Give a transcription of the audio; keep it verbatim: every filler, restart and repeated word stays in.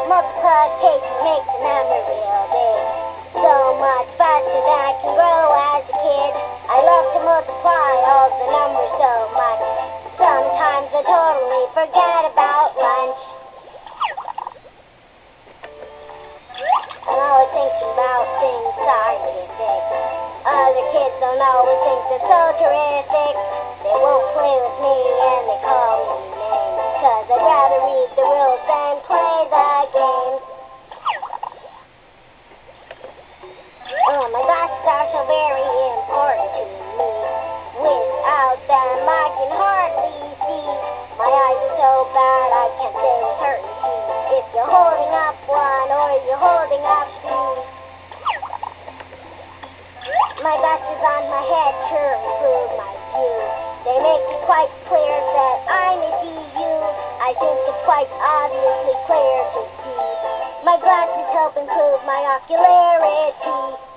Multiplication makes the number real big. So much faster than I can grow as a kid. I love to multiply all the numbers so much. Sometimes I totally forget about lunch. I'm always thinking about things scientific. Other kids don't always think they're so terrific. They won't play with me and they call me names. Cause I'd rather read the rules than play the games. Oh, my glasses are so very important to me. Without them I can hardly see. My eyes are so bad I can't say with certainty if you're holding up one or you're holding up two. My glasses on my head sure improve my view. They make it quite clear that I may see you. I think it's quite obviously clear to see. My glasses help improve my ocularity.